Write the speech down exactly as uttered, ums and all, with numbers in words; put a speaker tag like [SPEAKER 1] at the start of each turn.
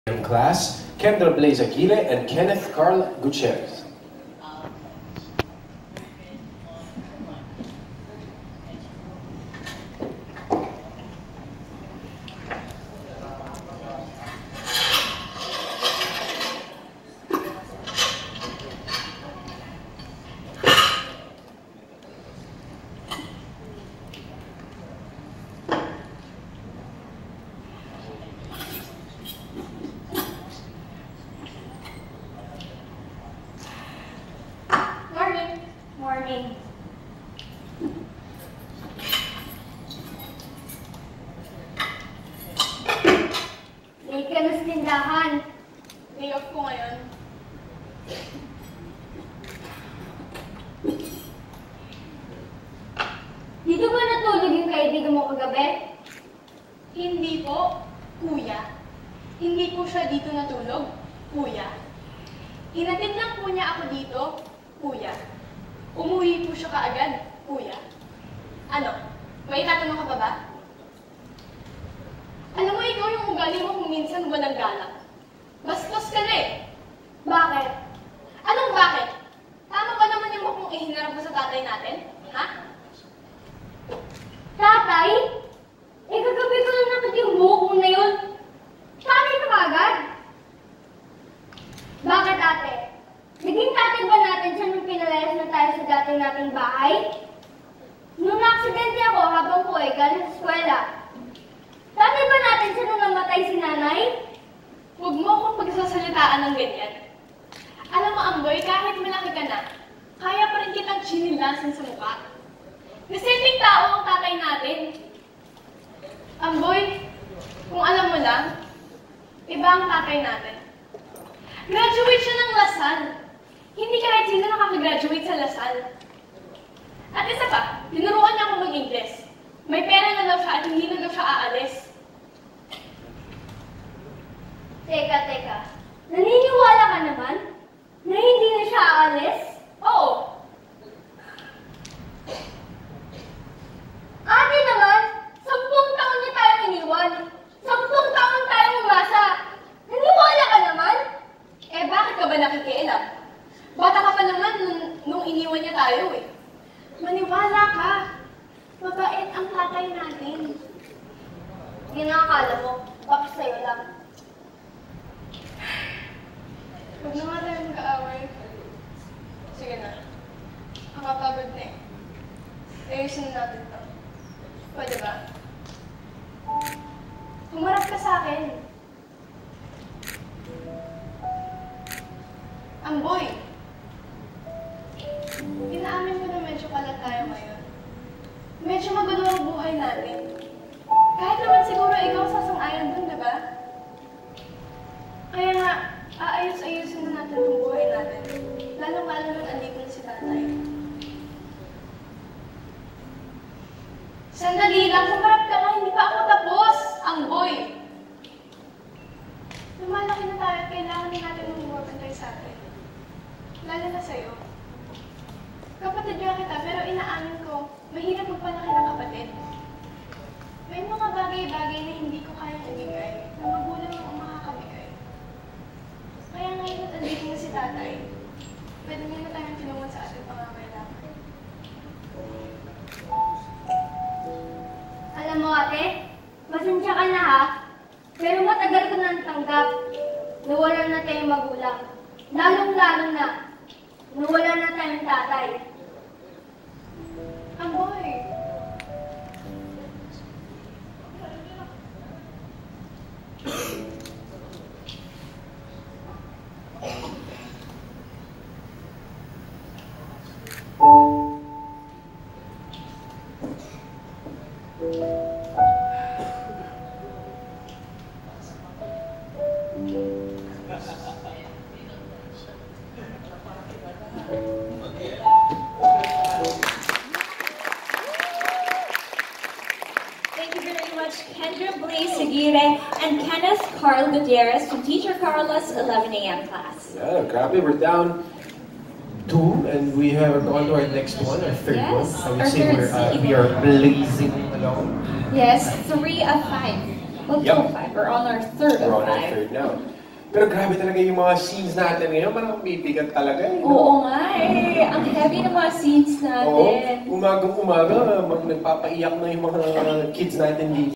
[SPEAKER 1] Class, Kendra Blaze Aguirre and Kenneth Carl Gutierrez.
[SPEAKER 2] Morning. Late ka na sa tindahan.
[SPEAKER 3] Day off ko ngayon.
[SPEAKER 2] Dito ba natulog yung kaibigan mo kagabi?
[SPEAKER 3] Hindi po, kuya. Hindi po siya dito natulog, kuya. Hinatid lang po niya ako dito, kuya. Umuwi po siya kaagad, kuya. Ano? May tatanong ka pa ba? Alam mo, ikaw yung ugali mo kung minsan walang galak. Bastos ka na eh.
[SPEAKER 2] Bakit?
[SPEAKER 3] Anong bakit? Tama ba naman yung mukong ihinarap mo sa tatay natin? Ha?
[SPEAKER 2] Tatay? Eh, kagabi ko lang nakita yung buhok mo na yun. Tatay ka ba agad? Bakit, ate? Naging tatay ba natin siya nung pinalayas na tayo sa dati nating bahay? Nung na-aksidente ako habang po ay galing sa eskwela. Tatay ba natin siya nung namatay si nanay?
[SPEAKER 3] Huwag mo akong pagsasalitaan ng ganyan. Alam mo, Amboy, kahit malaki ka na, kaya pa rin kitang chinilasin sa mukha. Nasending tao ang tatay natin. Amboy, kung alam mo lang, iba ang tatay natin. Graduate siya ng Lasal. Hindi kahit sino nakaka-graduate sa Lasal. At isa pa, tinuruan niya ako mag-Ingles. May pera na daw siya at hindi na daw siya aalis.
[SPEAKER 2] Teka, teka. Naniniwala ka naman na hindi na siya aalis?
[SPEAKER 3] Oo.
[SPEAKER 2] Ate naman, sampung taon niya tayo iniwan. Sampung taon tayo umasa. Naniwala ka naman?
[SPEAKER 3] Eh, bakit ka ba nakikialam? Bata ka pa naman nung, nung iniwan niya tayo eh. Maniwala ka. Mabait ang tatay natin.
[SPEAKER 2] Ginakala mo, baka sa'yo lang.
[SPEAKER 3] Huwag na nga tayo magkaaway. Sige na. Nakapagod na eh. Ayusin na natin to. Pwede ba? Humarap ka sa akin. Amboy! Inaamin mo na medyo kalat tayo ngayon. Medyo magulo ang buhay natin. Kahit naman siguro ikaw sasang-ayon dun, di ba? Kaya nga, aayos-ayusin na natin ang buhay natin. Lalong-lalo nang andito na si tatay. Sandali lang, humarap ka nga, hindi pa ako tapos! Amboy! Lumalaki na tayo at kailangan na natin ng magbabantay sa atin. Lalo na sa'yo. Kapatid nga kita, pero inaamin ko, mahirap magpalaki ng kapatid. May mga bagay-bagay na hindi ko kayang ibigay, na magulang ang makakabigay. Kaya ngayon at andito na si tatay, pwede niya na tayong tulungan sa ating pangangailangan.
[SPEAKER 2] Alam mo ate, pasensya ka na ha, pero matagal ko nang tanggap na wala na tayong magulang. Lalong-lalo na, na wala na tayong tatay.
[SPEAKER 3] Amboy!
[SPEAKER 4] Thank you very much, Kendra Blaze Aguirre and Kenneth Carl Gutierrez from Teacher Carla's eleven A M class.
[SPEAKER 1] Yeah, copy. We're down two, and we have gone to our next one, our third
[SPEAKER 4] Yes,
[SPEAKER 1] one. I would
[SPEAKER 4] our
[SPEAKER 1] say
[SPEAKER 4] third
[SPEAKER 1] we're, uh,
[SPEAKER 4] seed.
[SPEAKER 1] we are blazing along.
[SPEAKER 4] Yes, three of five. Well,
[SPEAKER 1] Yup.
[SPEAKER 4] till five. We're on our third
[SPEAKER 1] We're
[SPEAKER 4] of
[SPEAKER 1] on our
[SPEAKER 4] five.
[SPEAKER 1] third now. Pero grabe talaga yung mga scenes natin ngayon. Parang bibigat talaga eh. no?
[SPEAKER 4] Oo nga eh. Ang heavy ng mga scenes
[SPEAKER 1] Oo.
[SPEAKER 4] natin.
[SPEAKER 1] Umagang-umaga, mag nagpapaiyak na yung mga kids natin dito.